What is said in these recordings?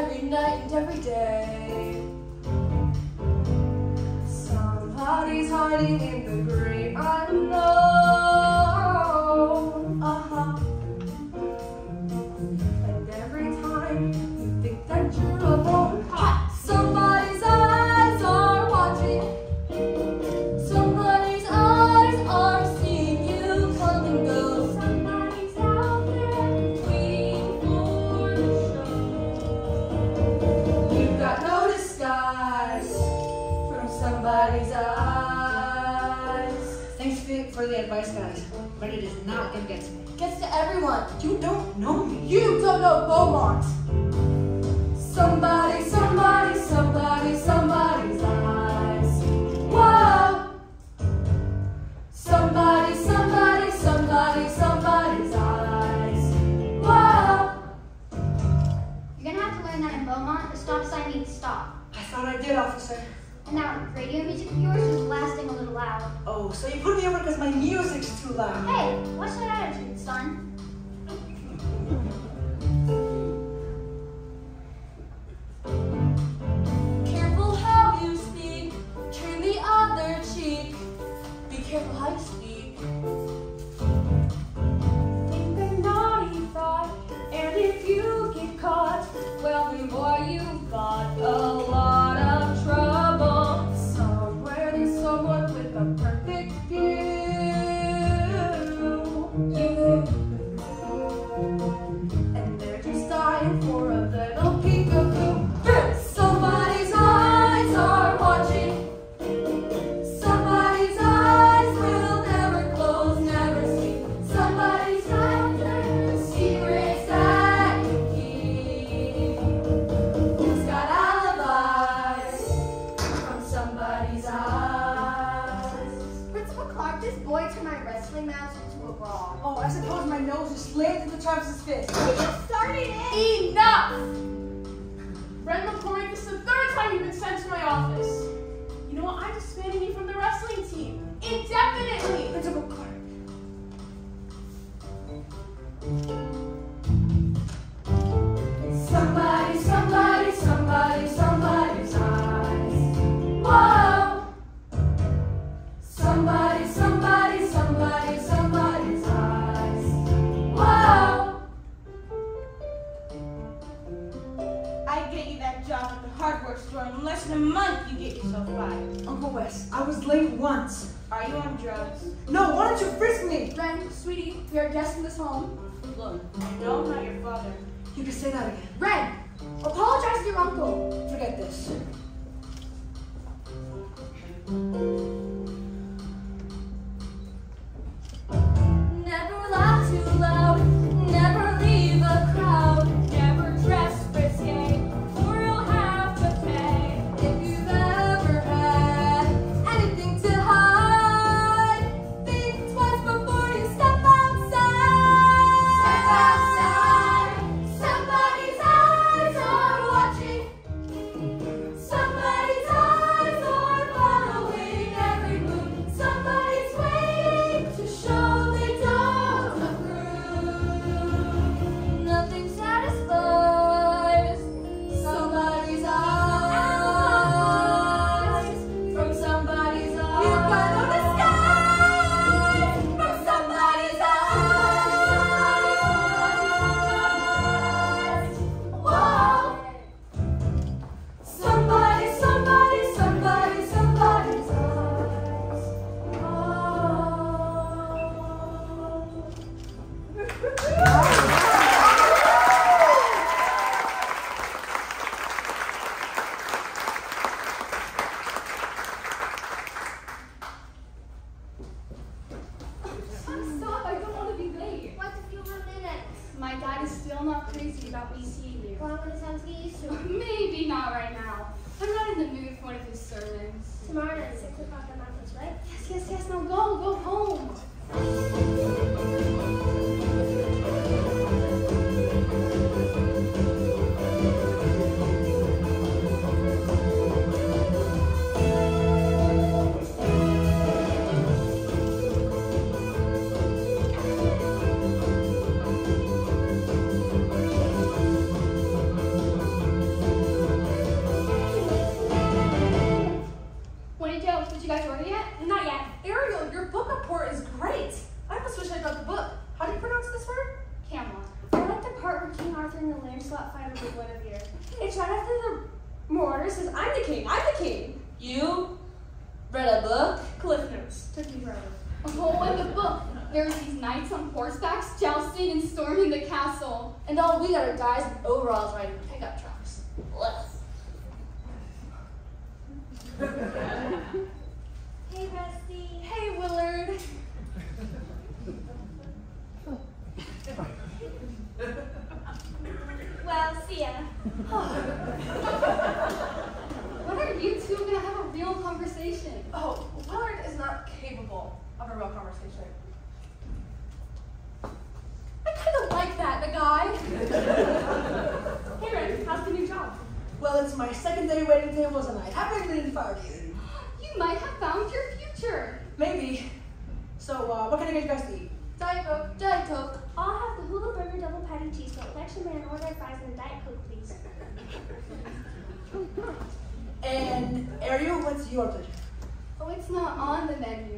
every night and every day. Somebody's hiding in the great unknown. And every time you think that you're alone, somebody's eyes are watching. Somebody's eyes are seeing you come and go. Somebody's out there waiting for a show. You've got no disguise from somebody's eyes. Thanks for the advice, guys, but it is not gonna get to me. Gets to everyone. You don't know me. You don't know Beaumont. Somebody, somebody, somebody, somebody's eyes. Whoa. Somebody, somebody, somebody, somebody's eyes. Whoa. You're gonna have to learn that in Beaumont, the stop sign means stop. I thought I did, officer. And that radio music of yours is blasting a little loud. Oh, so you put me over because my music's too loud. Hey, what's that attitude, son? Careful how you speak. Turn the other cheek. Be careful how you speak. Think a naughty thought, and if you get caught, well then boy, you've got a lot of trouble. Somewhere there's someone with a perfect view. And they're just dying for a little peekaboo. Somebody's eyes are watching. Somebody's eyes will never close, never sleep. Somebody's after secrets that you keep. Who's got alibis from somebody's eyes? Principal Clark, this boy turned my wrestling match into a brawl. Oh, I suppose my nose just slammed into Travis's fist. We just started it! Enough! Ren McCormick, this is the third time you've been sent to my office. You know what? I'm disbanding you from the wrestling team. Indefinitely! Principal Clark. Somebody, somebody, somebody, somebody's eyes. Whoa! Somebody, somebody, somebody, somebody's eyes. Whoa! I get you that job at the hardware store. In less than a month, you get yourself fired. Uncle Wes, I was late once. Are you on drugs? No, why don't you frisk me? Ren, sweetie, we are guests in this home. Look, I know I'm not your father. You can say that again. Ren, apologize to your uncle. Forget this. Never laugh too loud, never leave a crowd, never dress risque, or you'll have to pay. If you've ever had anything to hide, think twice before you step outside. Step outside, somebody's eyes. It's right after the marauder says, I'm the king, I'm the king. You read a book? Cliff Notes. Took me forever. Oh, in the book, there was these knights on horsebacks jousting and storming the castle. And all we got are guys in overalls riding pickup trucks. Ugh. Hey, Rusty. Hey, Willard. Well, see ya. When are you two gonna have a real conversation? Oh, Willard is not capable of a real conversation. I kind of like that, the guy. Hey, Ren, how's the new job? Well, it's my second day waiting tables and I haven't been fired yet. You might have found your future. Maybe. So, what can I get you guys to eat? Diet Coke, Diet Coke. I'll have the hula burger double patty cheesesteak. Extra man, order fries and a Diet Coke, please. And Ariel, what's your pleasure? Oh, it's not on the menu.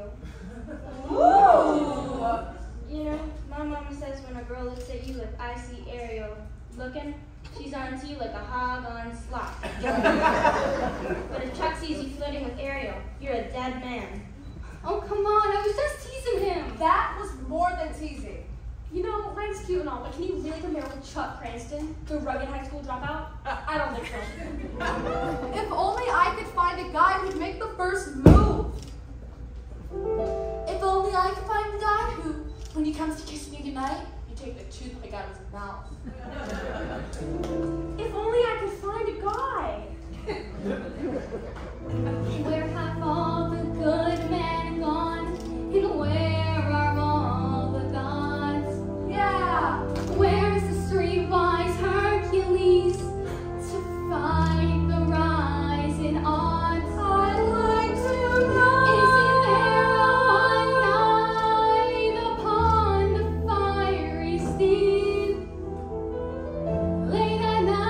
Ooh. You know, my mama says when a girl looks at you like I see Ariel looking, she's on to you like a hog on slop. But if Chuck sees you flirting with Ariel, you're a dead man. Oh, come on, I was just teasing him. That was more than teasing. You know, Ryan's cute and all, but can you really compare with Chuck Cranston, the rugged high school dropout? I don't think so. If only I could find a guy who'd make the first move. If only I could find the guy who, when he comes to kiss me goodnight, you take the toothpick out of his mouth. If only I could find a guy. Where have all the good men gone? And where are all the gods? Yeah. Where is the streetwise Hercules to fight the rising odds? I'd like to Isn't there a one night upon the fiery steed? Late at night.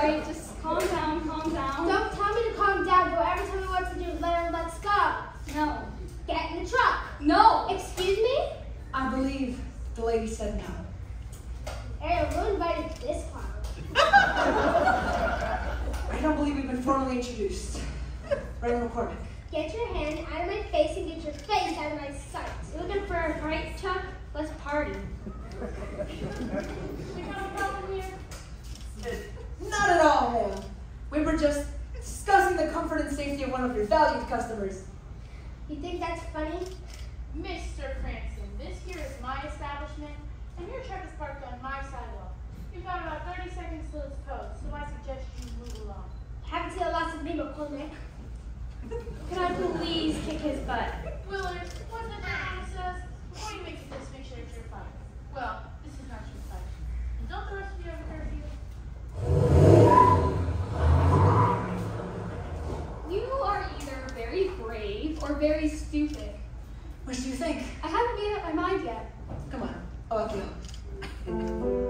right, just calm down, calm down. Don't tell me to calm down. Don't ever tell me what to do. Let's go. No. Get in the truck. No. Excuse me? I believe the lady said no. Ariel, who invited this clown? I don't believe we've been formally introduced. Brandon McCormick. Get your hand out of my face and get your face out of my sight. You looking for a fight, Chuck? Let's party. We have a problem here? Not at all, ma'am. We were just discussing the comfort and safety of one of your valued customers. You think that's funny? Mr. Cranston, this here is my establishment, and your truck is parked on my sidewalk. You've got about 30 seconds till it's closed, so I suggest you move along. Haven't seen a lot of me, McCormick. Can I please kick his butt? Willard, what the man says, before you make this, make sure it's your fight. Well, this is not your fight. And don't the rest of you have a curfew? You are either very brave or very stupid. Which do you think? I haven't made up my mind yet. Come on, I'll help you.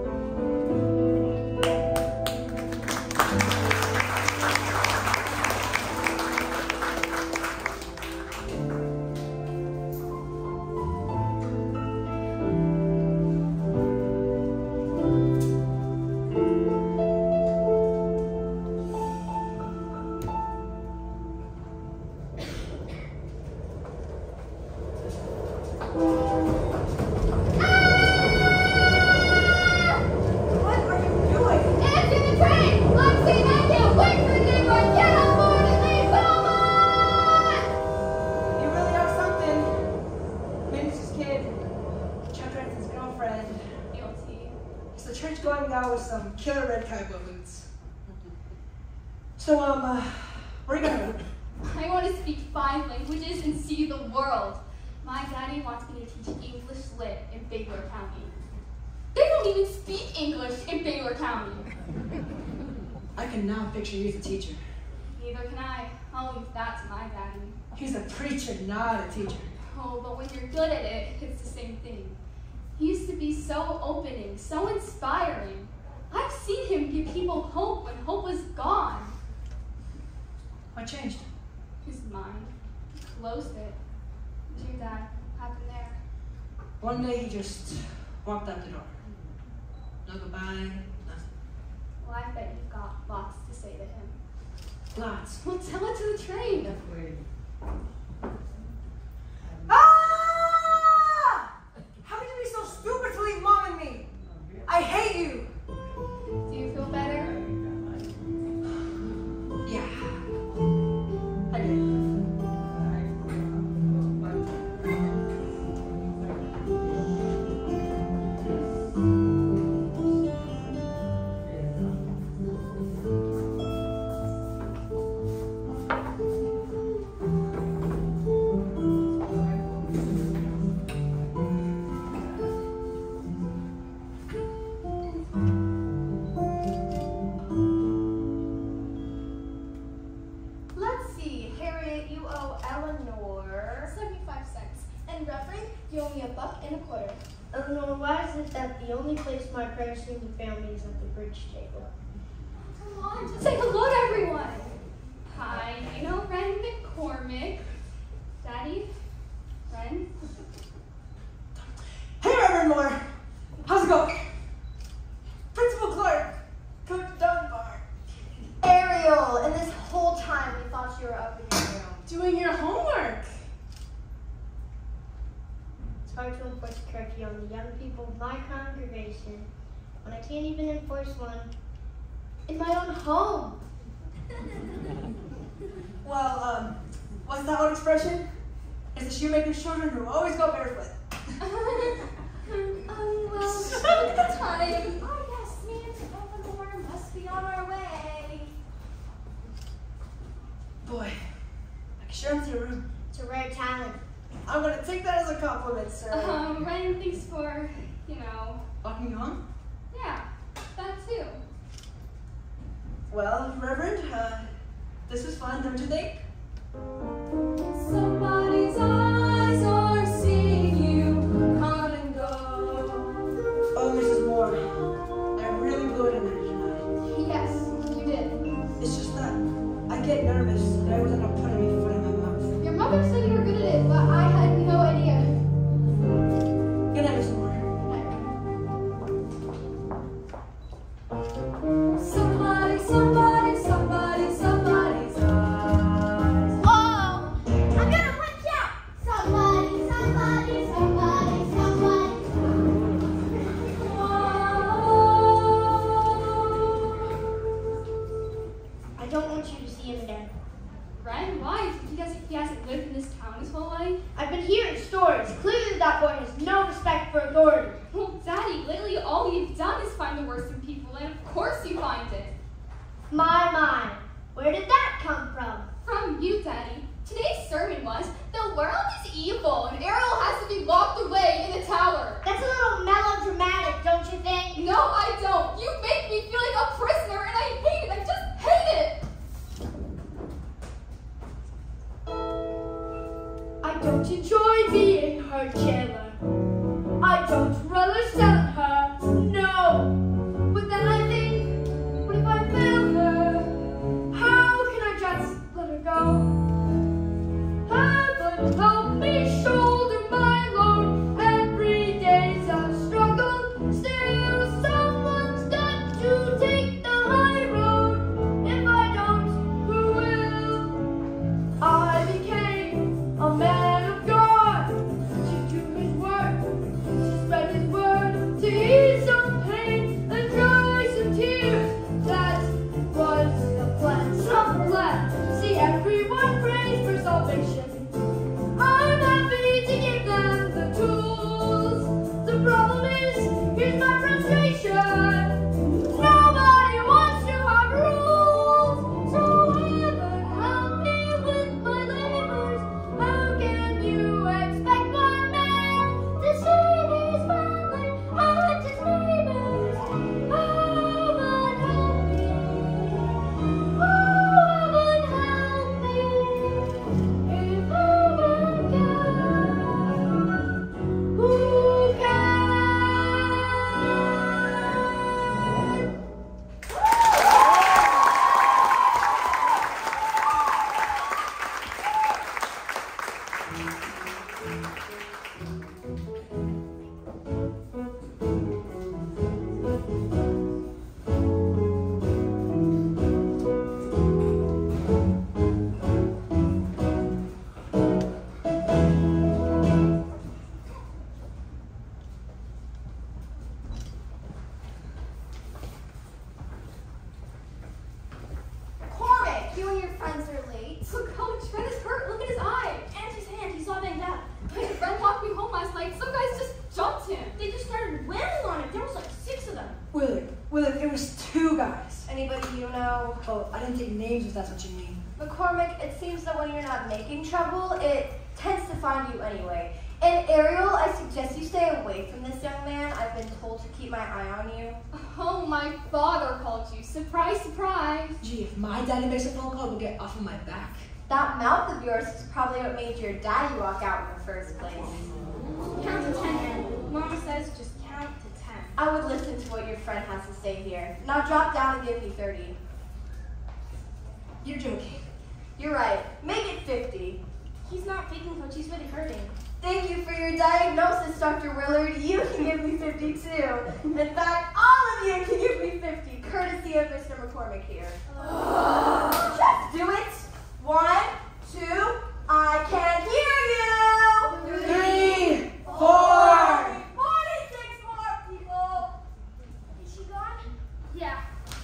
Killer red cowboy boots. So, where are you going? I want to speak 5 languages and see the world. My daddy wants me to teach English Lit in Baylor County. They don't even speak English in Baylor County. I can now picture you as a teacher. Neither can I. I'll leave that to my daddy. He's a preacher, not a teacher. Oh, but when you're good at it, it's the same thing. He used to be so opening, so inspiring. I've seen him give people hope when hope was gone. What changed? His mind. He closed it. To your dad. What happened there? One day he just walked out the door. No goodbye, nothing. Well, I bet you've got lots to say to him. Lots. Well, tell it to the train. Ah! How could you be so stupid to leave Mom and me? I hate you! Do you feel better? Yeah. I did. Eleanor, why is it that the only place my parents seem to found me is at the bridge table? Come on, just say hello to everyone. Hi, you know Ren McCormick. Daddy? Ren? Hey, Reverend Moore. How's it going? Principal Clark. Coach Dunbar. Ariel, and this whole time we thought you were up in your room. Doing your homework. It's hard to enforce a curfew on the young people of my congregation when I can't even enforce one in my own home. Well, what's that old expression? It's the shoemaker's children who always go barefoot. Well, look at the time. Oh, yes, me and Eleanor must be on our way. Boy, I can sure empty your room. It's a rare talent. I'm gonna take that as a compliment, sir. Ren, thanks for, you know. Walking you home? Yeah, that too. Well, Reverend, this was fun, don't you think? Somebody's eyes are seeing you come and go. Oh, Mrs. Moore, I really blew it in there tonight. Yes, you Willard, it was 2 guys. Anybody you know? Oh, I didn't take names if that's what you mean. McCormick, it seems that when you're not making trouble, it tends to find you anyway. And Ariel, I suggest you stay away from this young man. I've been told to keep my eye on you. Oh, my father called you. Surprise, surprise. Gee, if my daddy makes a phone call, we'll get off of my back. That mouth of yours is probably what made your daddy walk out in the first place. Count to 10, Ann. Mama says just count to 10. I would listen to what your friend has to say here. Now drop down and give me 30. You're joking. You're right. Make it 50. He's not faking, Coach. He's really hurting. Thank you for your diagnosis, Dr. Willard. You can give me 50 too. In fact, all of you can give me 50, courtesy of Mr. McCormick here. Just do it. 1, 2, I can't hear you. 3, 4. 46 more people. Is she gone? Yeah.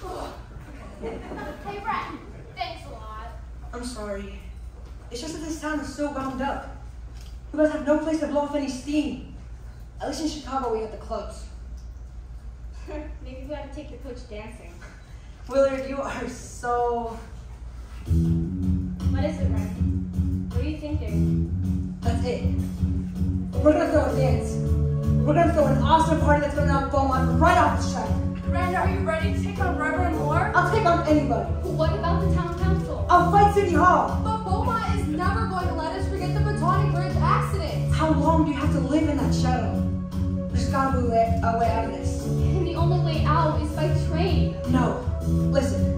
Hey, Brett. Thanks a lot. I'm sorry. It's just that this town is so wound up. You guys have no place to blow off any steam. At least in Chicago, we have the clubs. Maybe we ought to take your coach dancing. Willard, you are so... What is it, Ren? What are you thinking? That's it. We're gonna throw a dance. We're gonna throw an awesome party that's gonna knock Beaumont right off the track. Ren, are you ready to take on Reverend Moore? I'll take on anybody. What about the town council? I'll fight City Hall. But Beaumont is never going to let us forget the Batonic Bridge accident. How long do you have to live in that shadow? There's gotta be a way out of this. And the only way out is by train. No. Listen.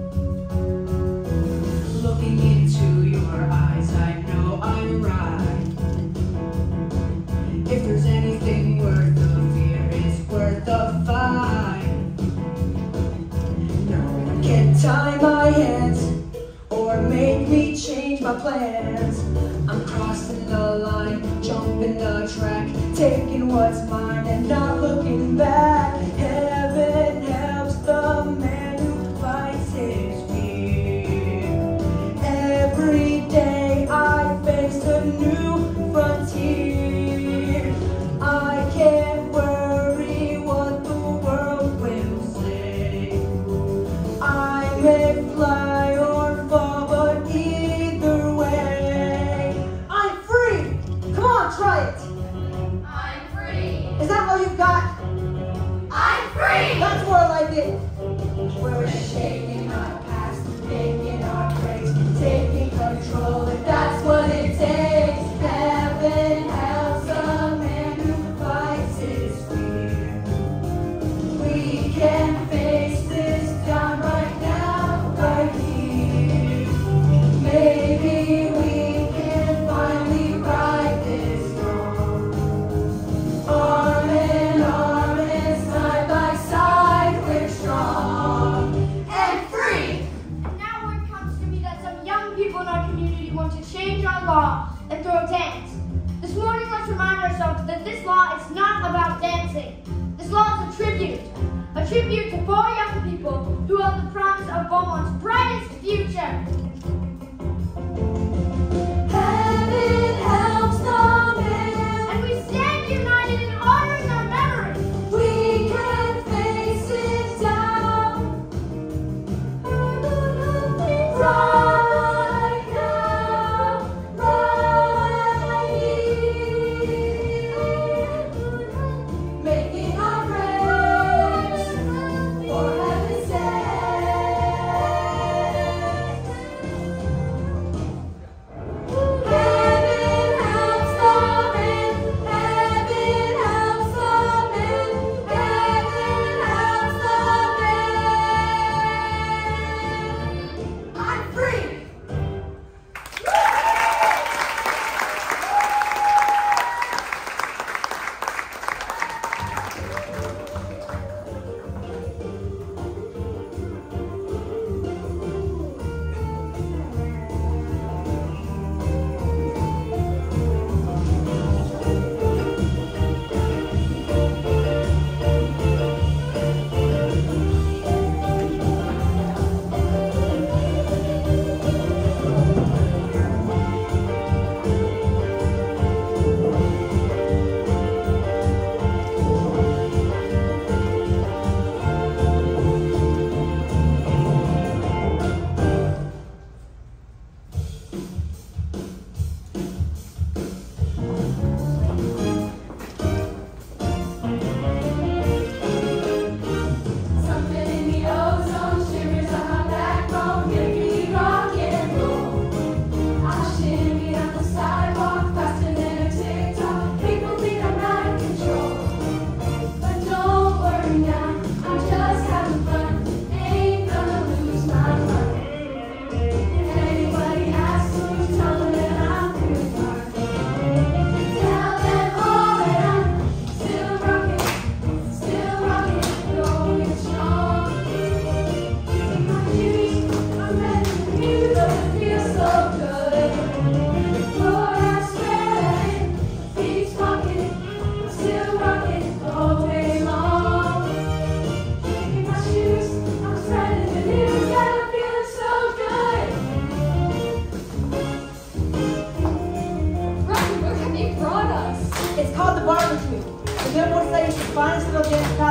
Looking into your eyes, I know I'm right. If there's anything worth the fear, it's worth the fight. No one can tie my hands or make me change my plans. I'm crossing the line, jumping the track, taking what's mine and not looking back. Heaven helps the man who fights his fear. Every day I face a new frontier. I can't worry what the world will say. I may fly or fall, but either way, I'm free! Come on, try it! I'm free. Is that all you've got? I'm free. That's more like it. We're shaking our past, making our breaks, taking control, and that's what it takes. Heaven helps a man who fights his fear. We can face this down right now, right here. Maybe we can finally right this wrong. Arm in arm and side by side, we're strong and free. And now word comes to me that some young people in our community want to change our law and throw a dance. This morning, let's remind ourselves that this law is not about dancing. This law is a tribute to 4 young people who held the promise of Beaumont's brightest future. Heaven helps the man. And we stand united in honoring their memory. We can face it down. Right now, right here. Making our breaks.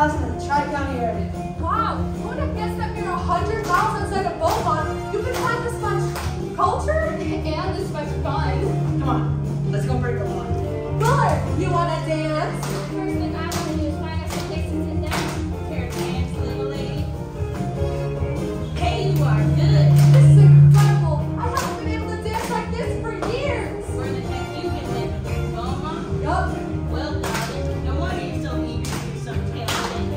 lesson in the Tri-County area. Wow, who would have guessed that we're 100 miles outside of Beaumont? You could find this much culture and this much fun. Come on, let's go break the law. Willard, you wanna dance? First thing I want to do is find us a place to sit down. Care to dance, little lady? Hey, you are good. This is incredible. I haven't been able to dance like this for years. Where the heck you been living? Beaumont? Yup. Well, darling, no wonder you're so eager to do some tail thing.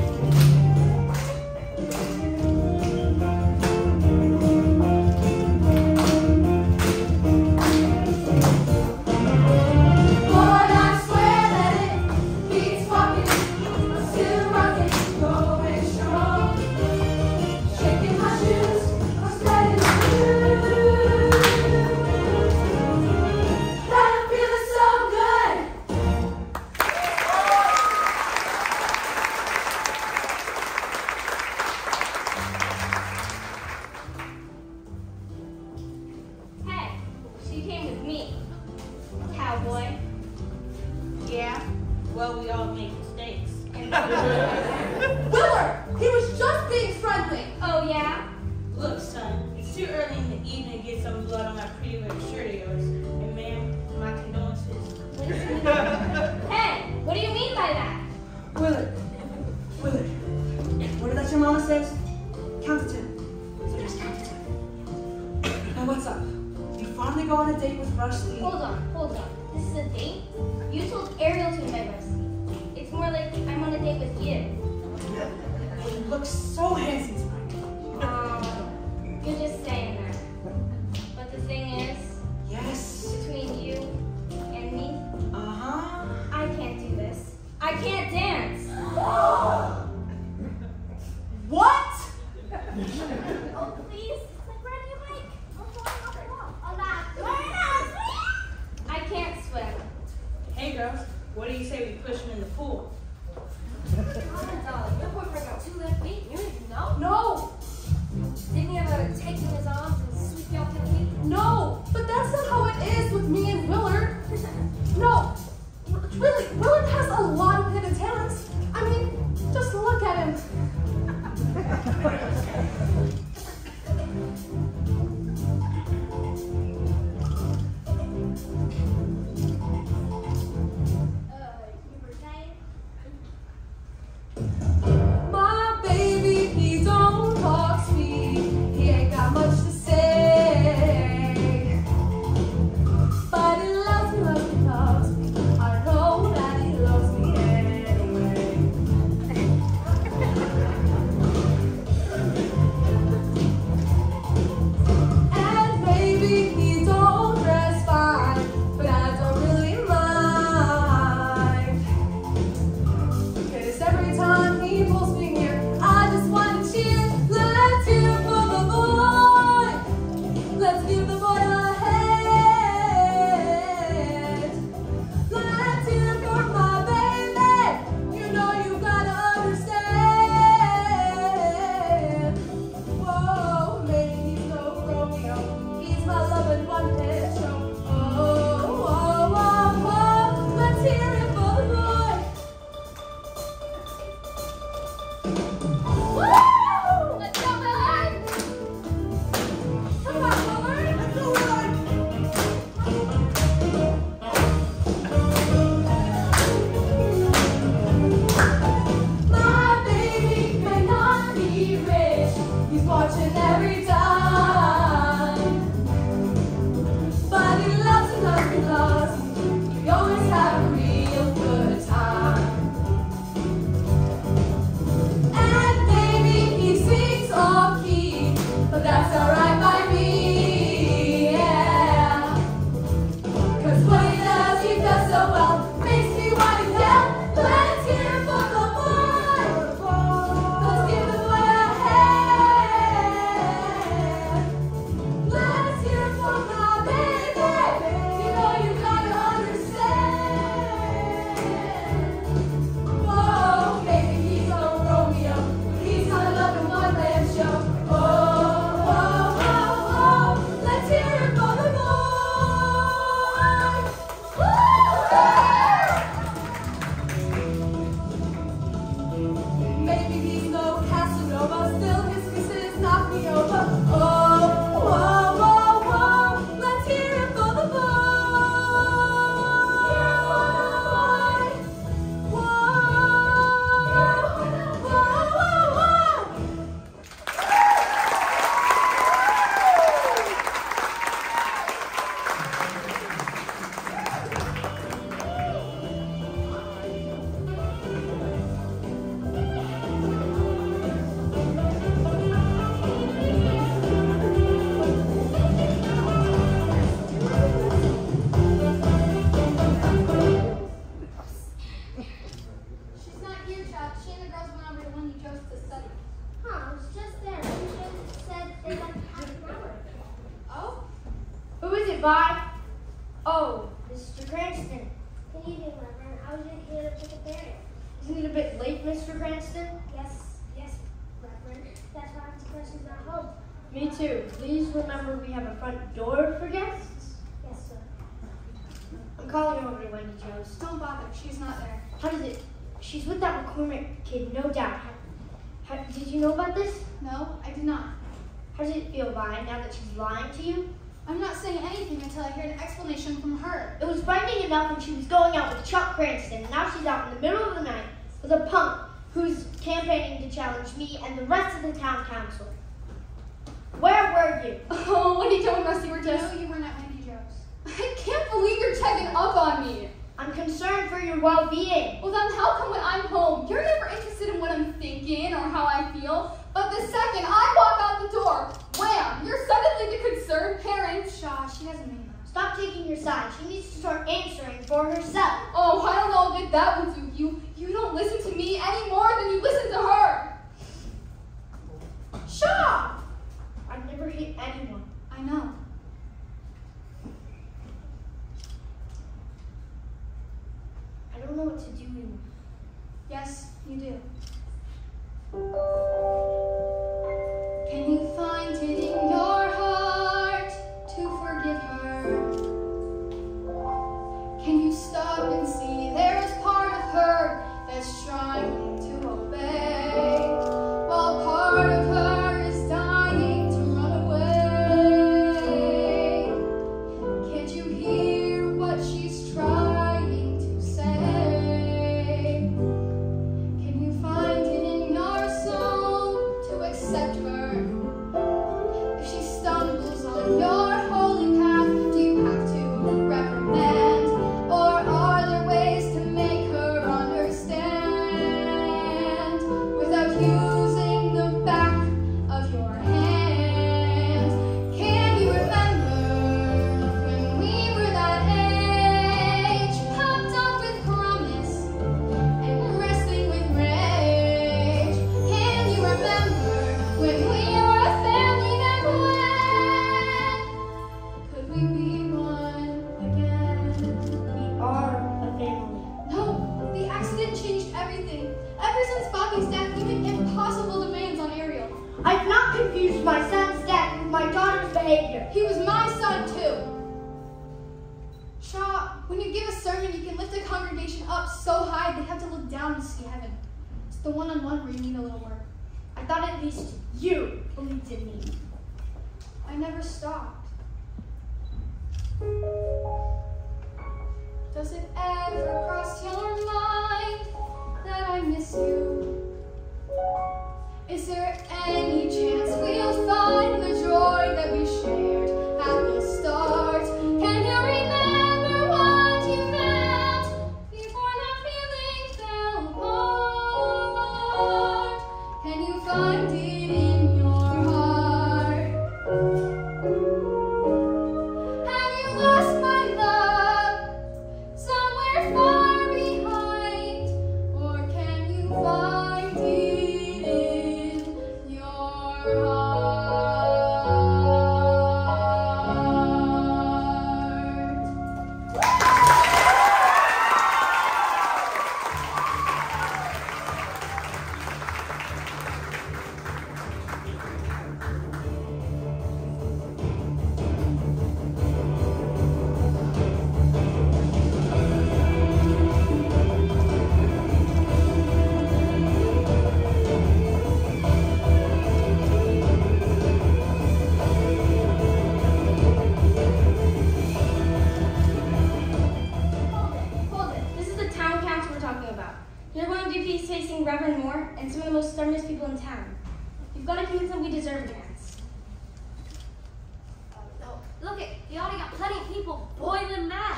Lord, I swear that it keeps walking. I'm still rocking, going strong. Shaking my shoes, I'm spreading the news. That I'm feeling so good. Hey, she came with me. Cowboy. Yeah? Well, we all make mistakes. Willard, he was just being friendly. Oh, yeah? Look, son, it's too early in the evening to get some blood on that pretty little shirt of yours. And ma'am, my condolences. Hey, what do you mean by that? Willard, what did that your mama says? Count to 10. So just count to 10. Now what's up? You finally go on a date with Rusty? Hold on. This is a date? You told Ariel to invite Rusty. It's more like I'm on a date with you. You look so handsome tonight. You're just saying that. But the thing is, Yes. between you and me, Uh-huh. I can't do this. I can't dance. What? Oh, please. It's like riding a bike. I can't swim. Hey, girls, what do you say we push him in the pool? Your boyfriend got 2 left feet. You didn't know? still his kisses knock me over. Oh, whoa, whoa, whoa, let's hear it for the boy. Whoa, whoa, whoa, whoa. She's not here, Chuck. She and the girls went over to Wendy Joe's to study. Huh, I was just there. You just said they left half an hour ago. Oh? Who is it, Vi? Oh, Mr. Cranston. Good evening, Reverend. I was just here to pick a parent. Isn't it a bit late, Mr. Cranston? Yes, Reverend. That's why I'm surprised she's not home. Me too. Please remember we have a front door for guests. Yes, sir. I'm calling over to Wendy Joe's. Don't bother. She's not there. How does it? She's with that McCormick kid, no doubt. Did you know about this? No, I did not. How does it feel, Vi, now that she's lying to you? I'm not saying anything until I hear an explanation from her. It was frightening enough when she was going out with Chuck Cranston, and now she's out in the middle of the night with a punk who's campaigning to challenge me and the rest of the town council. Where were you? Oh, Wendy Joe and Rusty were just... No, you weren't at Wendy Joe's. I can't believe you're checking up on me. I'm concerned for your well-being. Well, then how come when I'm home, you're never interested in what I'm thinking or how I feel? But the second I walk out the door, wham, you're suddenly the concerned parent. Shaw, she doesn't mean that. Stop taking your side. She needs to start answering for herself. Oh, I don't know if that would suit you. You don't listen to me any more than you listen to her. Shaw! I've never hit anyone. I know. I don't know what to do anymore. Yes, you do. Can you find it in your heart to forgive her? Can you stop and see there is part of her that's trying to obey, while part of her is dying to run away? Can't you hear what she's trying to say? Can you find it in your soul to accept her? If she stumbles on your holy path, do you have to reprimand? Or are there ways to make her understand without using the back of your hand? Can you remember when we were that age, pumped up with promise and wrestling with rage? Can you remember when we were a family that went? Could we be one again? We are a family. No, the accident changed everything. Ever since Bobby's death, we make impossible demands on Ariel. I've not confused my son's death with my daughter's behavior. He was my son too. Shaw, when you give a sermon, you can lift a congregation up so high they have to look down to see heaven. It's the one-on-one where you need a little work. I thought at least you believed in me. I never stopped. Does it ever cross your mind that I miss you? Is there any chance we'll find the joy that we shared at the start? Can you remember what you felt before that feeling fell apart? Can you find it in your heart? Have you lost my love somewhere far behind? Or can you find it in your heart? most stubbornest people in town. You've got to convince them we deserve a dance. Look it, you already got plenty of people boiling mad.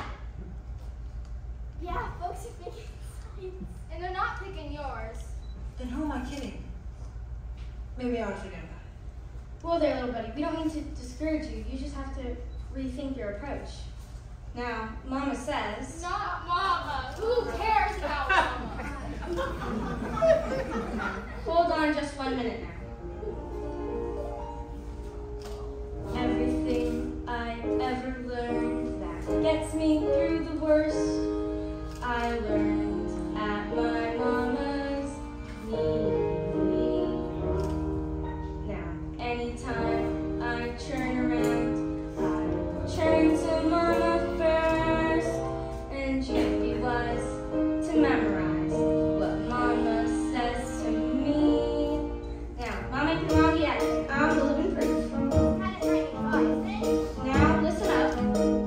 Yeah, folks are picking sides. And they're not picking yours. Then who am I kidding? Maybe I would forget about it. Whoa there, little buddy. We don't mean to discourage you. You just have to rethink your approach. Now, Mama says... Not Mama. Who cares about Mama? Hold on just 1 minute now. Everything I ever learned that gets me through the worst, I learned at my mama's knee. Now, anytime I turn around, I turn to Mama first, and you'd be wise to memorize what Mama says to me. Now, Mama can wrong yet. I'm the living proof. Now, listen up.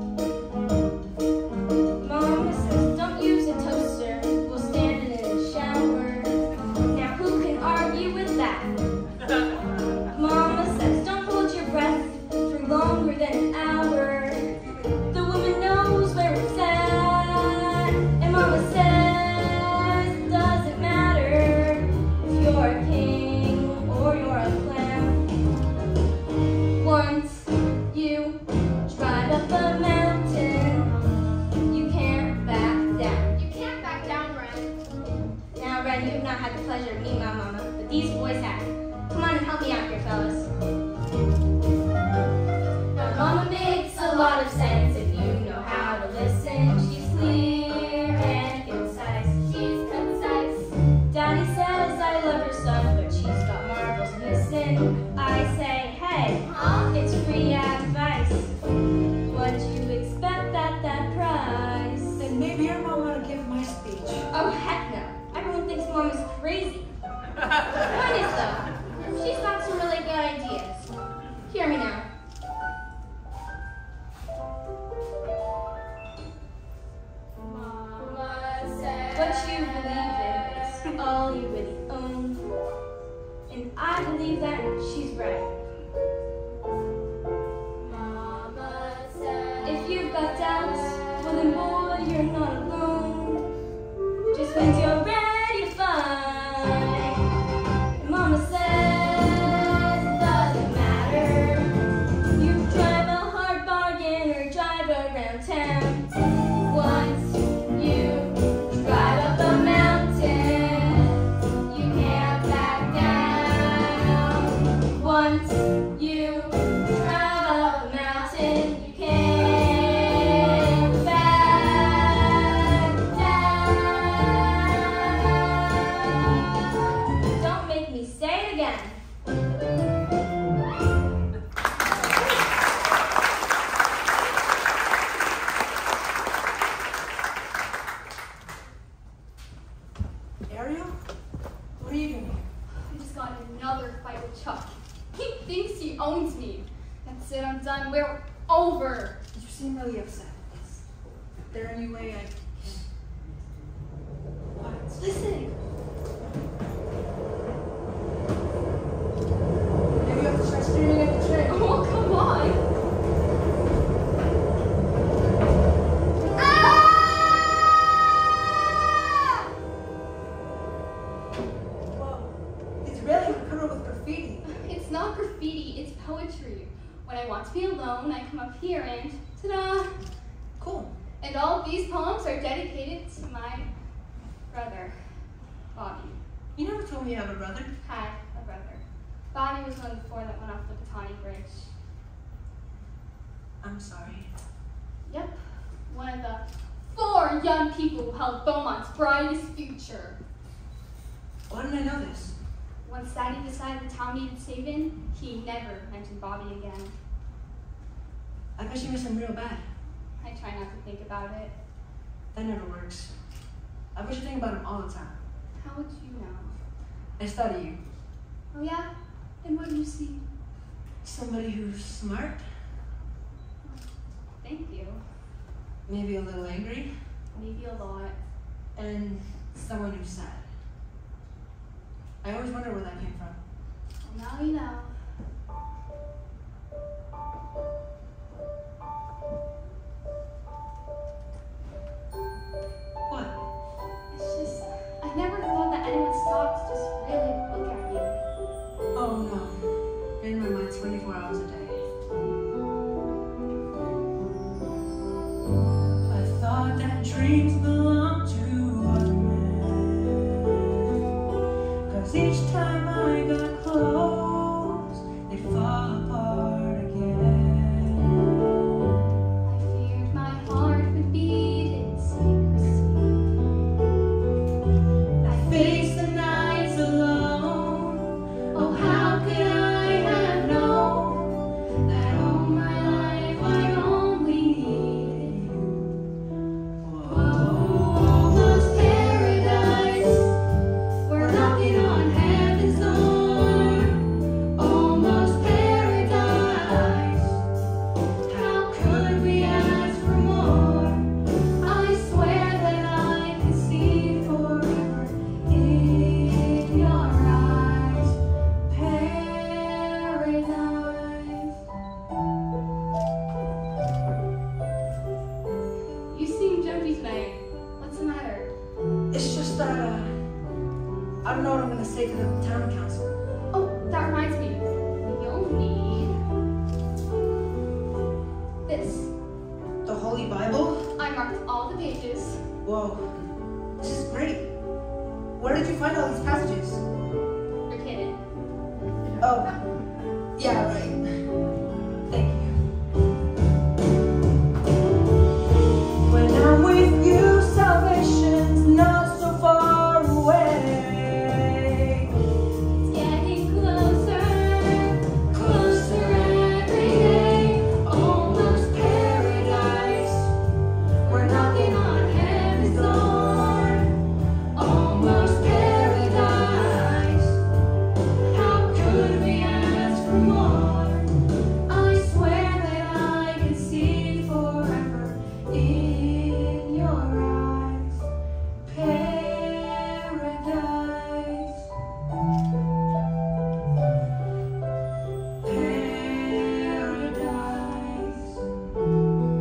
Mama says, don't use a toaster. We'll stand in the shower. Now, who can argue with that? Mama says, don't hold your breath for longer than an hour. The woman knows where it's at. And Mama says, it doesn't matter if you're a king or you're a clam. Once you drive up a mountain, you can't back down. You can't back down, Ren. Now, Ren, you have not had the pleasure of meeting my mama, but these boys have. Come on and help me out here, fellas. My mama makes a lot of sense if you know how to listen. She's clear and concise. She's concise. Daddy says I love your son, but she's got marbles missing. I say, hey, it's free advice. What you expect at that price? Then maybe your mom ought to give my speech. Oh, heck no. Everyone thinks Mom is crazy. Point is, though, she's got some really good ideas. Hear me now. Mama said. What you believe in is all you really own. And I believe that she's right. Mama said. If you've got doubts, well then boy, you're not alone. Just when you're ready to fight. And Mama says it doesn't matter. You drive a hard bargain or drive around town. Once you drive up a mountain, you can't back down. Once you drive up a mountain, you can't back down. Don't make me say it again. Ariel? What are you doing? I just got in another fight with Chuck. He thinks he owns me. That's it, I'm done. We're over. You seem really upset. Is there any way I can... What? Listen. Maybe you have to try screaming at the train. Oh, come on. Whoa. It's really covered with graffiti. It's not graffiti, it's poetry. When I want to be alone, I come up here and ta-da! Cool. And all of these poems are dedicated to my brother, Bobby. You never told me you have a brother. Had a brother. Bobby was one of the 4 that went off the Batani Bridge. I'm sorry. Yep, one of the 4 young people who held Beaumont's brightest future. Why didn't I know this? Once Daddy decided the town needed saving, he never mentioned Bobby again. I bet you miss him real bad. I try not to think about it. That never works. I bet you think about him all the time. How would you know? I study you. Oh yeah? And what do you see? Somebody who's smart, Thank you. maybe a little angry, Maybe a lot. and someone who's sad. I I always wonder where that came from. Well, now you know. What? It's just, I never thought that anyone stopped to just really look at you. Oh no. In my mind 24 hours a day. I thought that dreams belonged to other men. 'Cause each time I got close, they fall apart again. I feared my heart would beat in secrecy. I faced the nights alone. Oh, how could I have known that all my life I only needed you? Whoa, almost paradise. We're knocking on heaven's door. Almost paradise. How could we ask for more? I swear that I can see forever in your eyes. Paradise. You seem jumpy tonight. What's the matter? It's just that, I don't know what I'm gonna say to the town council. Oh, that reminds me. You'll need this. The Holy Bible? I marked all the pages. Whoa, this is great. Where did you find all these passages? You're kidding. Oh, yeah, right. Thank you. When I'm with you, salvation's not so far away. It's getting closer, closer every day. Almost paradise. We're knocking on heaven's door. Almost paradise. How could we ask for more? I swear that I can see forever in your eyes. Paradise. Paradise.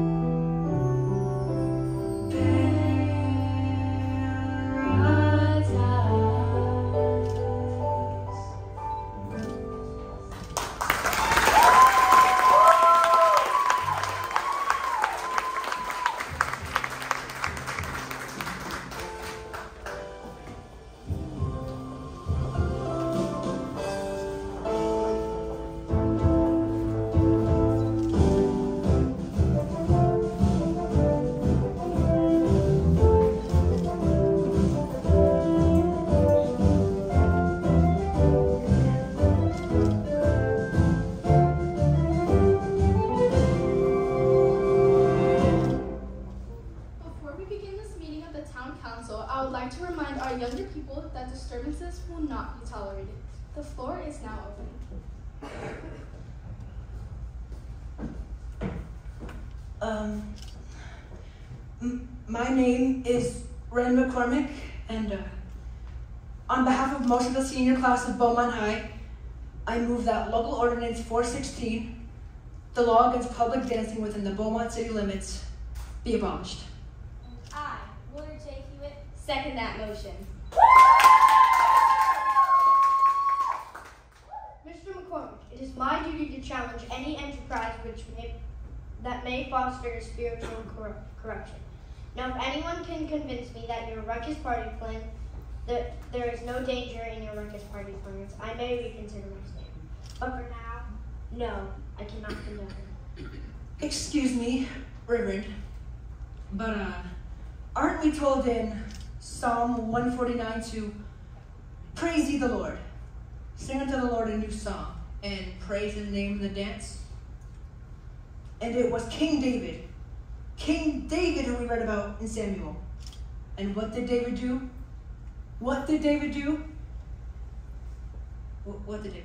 Before we begin this meeting of the town council, I would like to remind our younger people that disturbances will not be tolerated. The floor is now open. My name is Ren McCormick, and on behalf of most of the senior class of Beaumont High, I move that local ordinance 416, the law against public dancing within the Beaumont city limits, be abolished. I, Willard J. Hewitt, second that motion. Mr. McCormick, it is my duty to challenge any enterprise that may foster spiritual corruption. Now, if anyone can convince me that your Ruckus Party plan, that there is no danger in your Ruckus Party plans, I may reconsider my stand. But for now, no, I cannot condone it. Excuse me, Reverend, but aren't we told in Psalm 149 to praise ye the Lord, sing unto the Lord a new song, and praise his name in the dance? And it was King David who we read about in Samuel. And what did David do? What did David do? What did David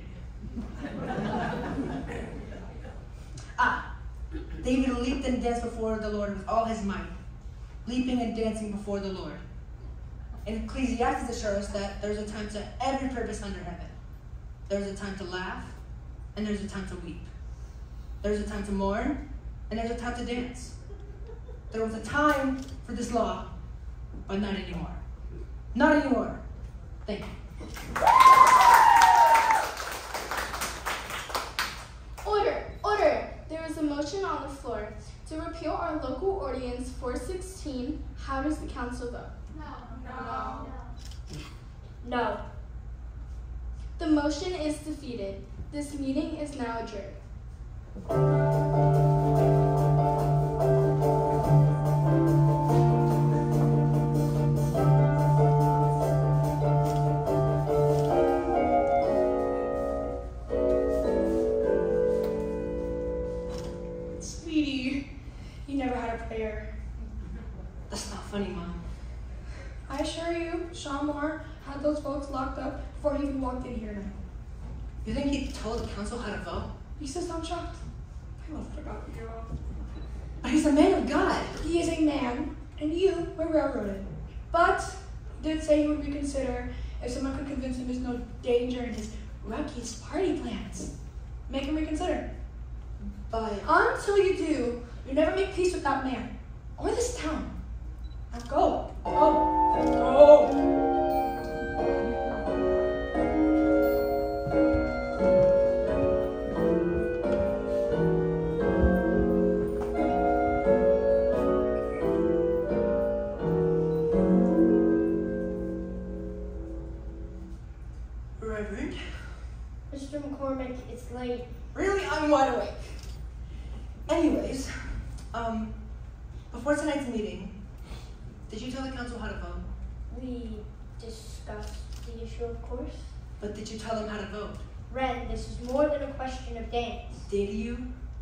do? David leaped and danced before the Lord with all his might, leaping and dancing before the Lord. In Ecclesiastes, it shows us that there's a time to every purpose under heaven. There's a time to laugh, and there's a time to weep. There's a time to mourn, and there's a time to dance. There was a time for this law, but not anymore. Not anymore. Thank you. Order! Order! There is a motion on the floor to repeal our local ordinance 416. How does the council vote? No. The motion is defeated. This meeting is now adjourned. Sweetie, you never had a prayer. That's not funny, Mom. I assure you, Sean Moore had those folks locked up before he even walked in here now. You think he told the council how to vote? You still sound shocked? I must have forgotten you all. But he's a man of God. He is a man, and you were railroaded. But he did say he would reconsider if someone could convince him there's no danger in his Rucky's party plans. Make him reconsider. But Until you do, you never make peace with that man or this town. Now go. Go. Go. Reverend? Mr. McCormick, it's late. Really? I'm wide awake. Anyways, before tonight's meeting, did you tell the council how to vote? We discussed the issue, of course. But did you tell them how to vote? Ren, this is more than a question of dance. Did you?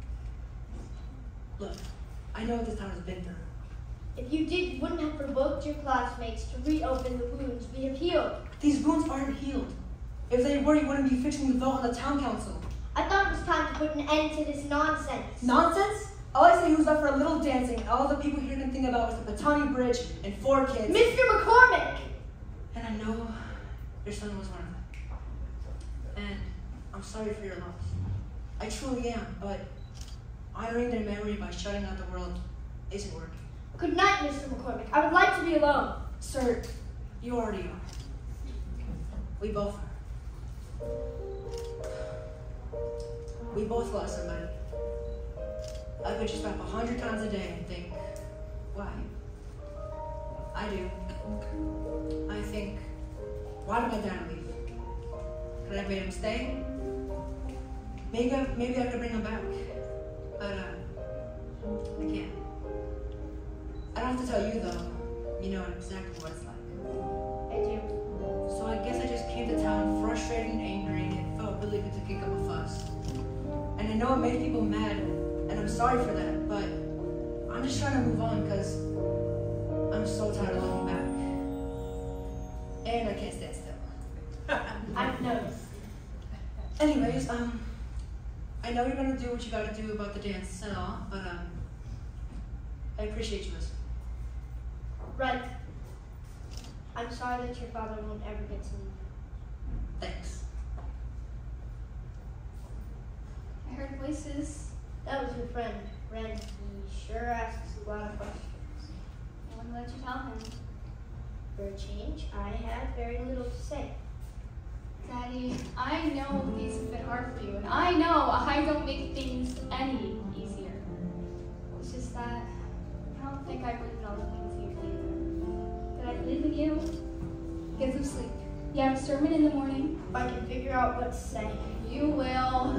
Look, I know what this town has been through. If you did, you wouldn't have provoked your classmates to reopen the wounds we have healed. These wounds aren't healed. If they were, you wouldn't be fixing the vote on the town council. I thought it was time to put an end to this nonsense. Nonsense? All I say was up for a little dancing, and all the people here can think about was the Patani Bridge and 4 kids. Mr. McCormick! And I know your son was one of them. And I'm sorry for your loss. I truly am, but honoring their memory by shutting out the world isn't working. Good night, Mr. McCormick. I would like to be alone. Sir, you already are. We both are. We both lost somebody. I could just stop 100 times a day and think, why? I do. I think, why did my dad leave? Could I have made him stay? Maybe I could bring him back. But, I can't. I don't have to tell you, though. You know exactly what it's like. I do. So I guess I just came to town frustrated and angry, and it felt really good to kick up a fuss. And I know it made people mad, and I'm sorry for that, but I'm just trying to move on because I'm so tired of looking back. And I can't stand still. I've noticed. Anyways, I know you're gonna do what you gotta do about the dance and all, but I appreciate you listening. Right. I'm sorry that your father won't ever get to leave. Thanks. I heard voices. That was your friend, Ren. He sure asks a lot of questions. I want to let you tell him. For a change, I have very little to say. Daddy, I know these have been hard for you, and I know I don't make things any easier. It's just that I don't think I believe in all the things you do. But I believe in you. Get some sleep. You have a sermon in the morning. If I can figure out what to say. You will.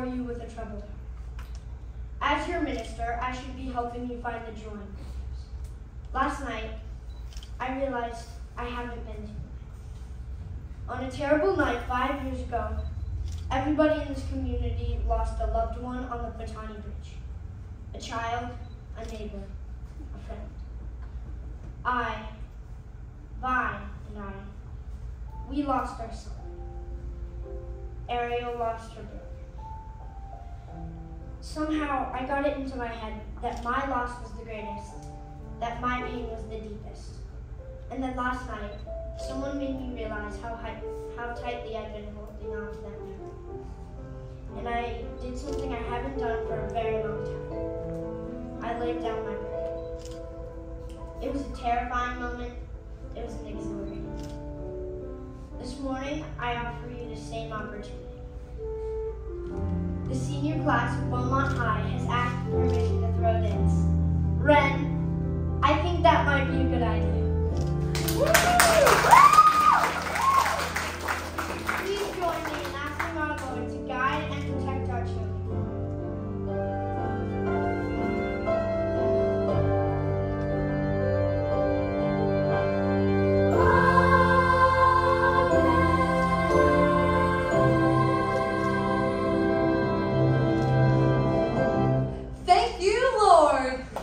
empower you with a troubled heart. As your minister, I should be helping you find the joy in others. Last night, I realized I haven't been to it. On a terrible night 5 years ago, everybody in this community lost a loved one on the Patani Bridge. A child, a neighbor, a friend. Vi and I, we lost our son. Ariel lost her brother. Somehow, I got it into my head that my loss was the greatest, that my pain was the deepest. And then last night, someone made me realize how tightly I've been holding on to that memory. And I did something I haven't done for a very long time. I laid down my burden. It was a terrifying moment. It was an exhilarating moment. This morning, I offer you the same opportunity. The senior class of Beaumont High has asked for permission to throw dance. Ren, I think that might be a good idea. Please join me in asking our Lord to guide and protect our children. Thank you, Lord.